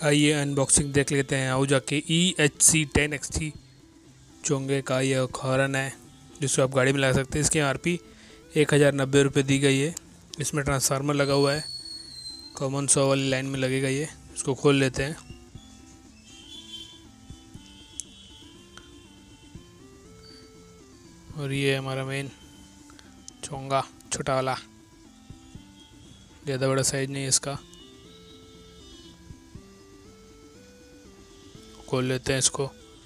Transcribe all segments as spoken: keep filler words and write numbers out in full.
आइए अनबॉक्सिंग देख लेते हैं आहूजा के E H C ten X T चोंगे का यह हॉर्न है जिसको आप गाड़ी में लगा सकते हैं। इसकी एम आर पी एक हज़ार नब्बे रुपये दी गई है। इसमें ट्रांसफार्मर लगा हुआ है, कॉमन सौ वाली लाइन में लगेगा ये। इसको खोल लेते हैं। और ये हमारा मेन चोंगा, छोटा वाला, ज़्यादा बड़ा साइज नहीं है इसका। खोल लेते हैं इसको।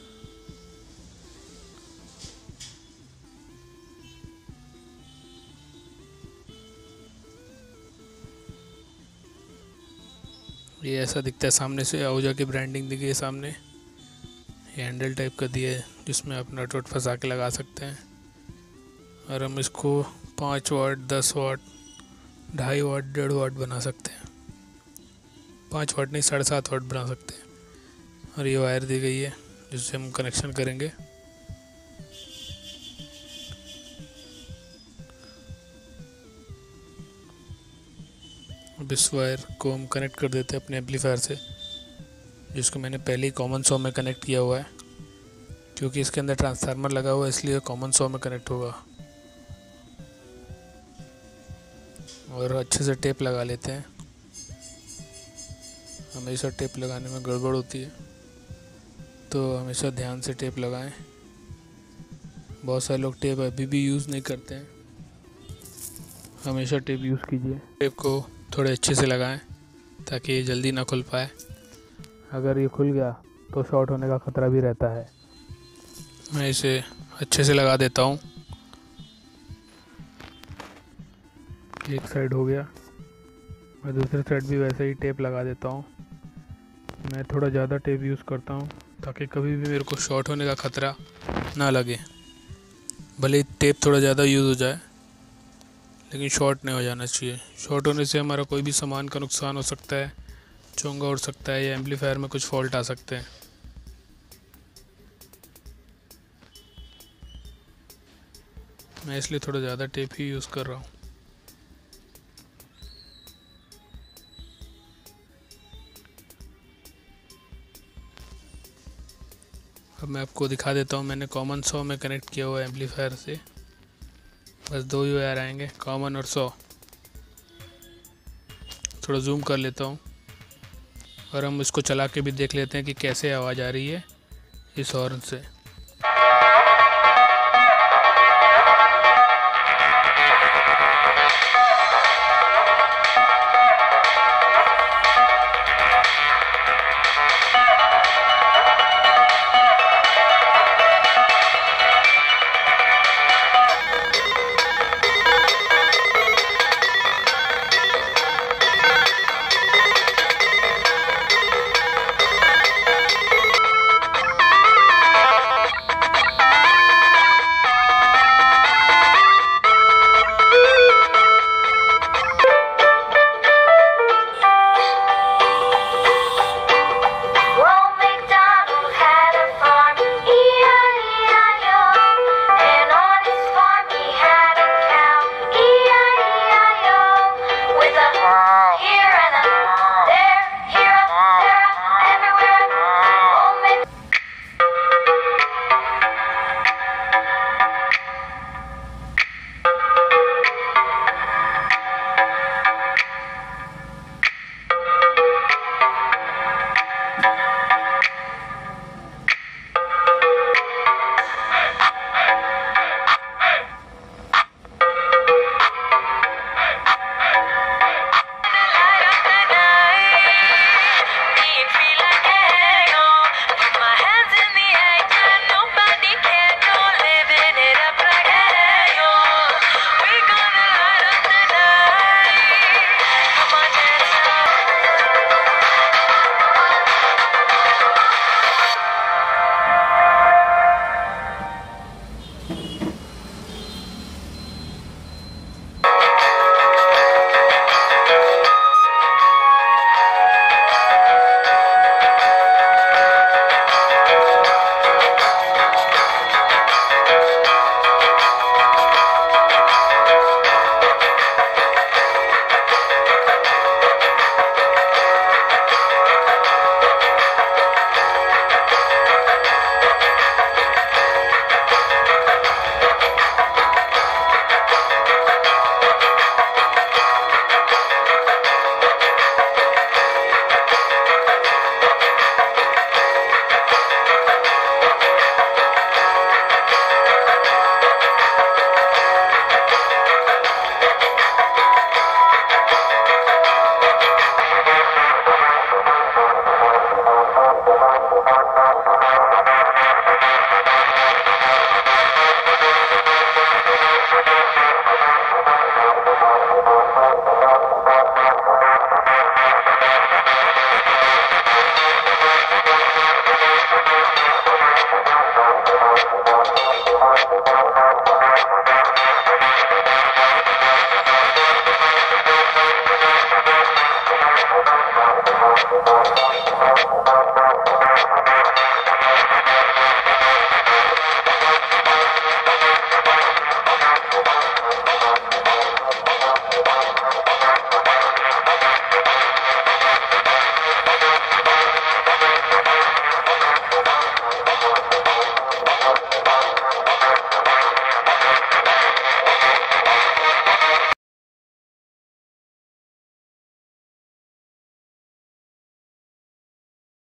ये ऐसा दिखता है सामने से। आहूजा की ब्रांडिंग दी गई है सामने। ये हैंडल टाइप का दिया है जिसमें आप नट वट फंसा के लगा सकते हैं। और हम इसको पाँच वाट, दस वाट, ढाई वाट, डेढ़ वाट बना सकते हैं। पाँच वाट नहीं, साढ़े सात वाट बना सकते हैं। और ये वायर दी गई है जिससे हम कनेक्शन करेंगे। अब इस वायर को हम कनेक्ट कर देते हैं अपने एम्पलीफायर से, जिसको मैंने पहले ही कॉमन सौ में कनेक्ट किया हुआ है। क्योंकि इसके अंदर ट्रांसफार्मर लगा हुआ है इसलिए कॉमन सौ में कनेक्ट होगा। और अच्छे से टेप लगा लेते हैं। हमेशा टेप लगाने में गड़बड़ होती है, तो हमेशा ध्यान से टेप लगाएं। बहुत सारे लोग टेप अभी भी यूज़ नहीं करते हैं। हमेशा टेप यूज़ कीजिए। टेप को थोड़े अच्छे से लगाएं ताकि ये जल्दी ना खुल पाए। अगर ये खुल गया तो शॉर्ट होने का ख़तरा भी रहता है। मैं इसे अच्छे से लगा देता हूँ। एक साइड हो गया, मैं दूसरी साइड भी वैसे ही टेप लगा देता हूँ। मैं थोड़ा ज़्यादा टेप यूज़ करता हूँ ताकि कभी भी मेरे को शॉर्ट होने का ख़तरा ना लगे। भले ही टेप थोड़ा ज़्यादा यूज़ हो जाए लेकिन शॉर्ट नहीं हो जाना चाहिए। शॉर्ट होने से हमारा कोई भी सामान का नुकसान हो सकता है, चोंगा उड़ सकता है या एम्पलीफायर में कुछ फॉल्ट आ सकते हैं। मैं इसलिए थोड़ा ज़्यादा टेप ही यूज़ कर रहा हूँ। अब मैं आपको दिखा देता हूँ। मैंने कॉमन सौ में कनेक्ट किया हुआ है एम्पलीफायर से। बस दो ही वायर आएंगे, कॉमन और सौ। थोड़ा जूम कर लेता हूँ और हम इसको चला के भी देख लेते हैं कि कैसे आवाज़ आ रही है इस हॉर्न से।